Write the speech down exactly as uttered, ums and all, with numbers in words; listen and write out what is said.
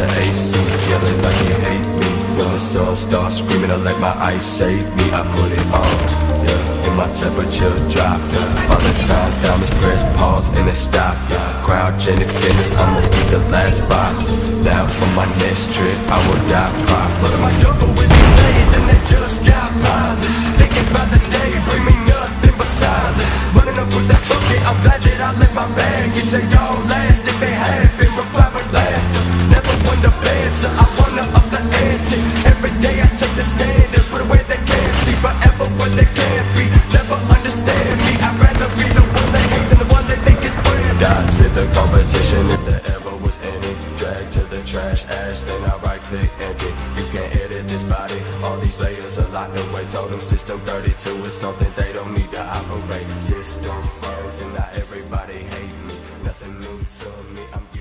the A C, yelling like you hate me. When the sun starts screaming, I let my ice save me. I put it on, yeah, and my temperature dropped, yeah. By the time diamonds press pause and it stop, yeah. Crowd chanting fitness, I'ma be the last fight. So now for my next trip, I will die proper. Look at my duffel with the blades and they just got polished. Thinking about the day, bring me nothing but silence. Running up with that bucket, I'm glad that I left my bag. You say y'all last if it happened, reply with laughter. Never won the answer, I wanna up the ante. Every day I take the stand and put away they can't see. Forever what they can't be, never understand me. I'd rather be the one they hate than the one they think is friend. Die to the competition if there ever was any. Drag to the trash ash, then I right click edit. You can't edit this body, all these layers a lot to wait. Told them system thirty-two is something they don't need to operate. Systems frozen, not everybody hate me. Nothing new to me, I'm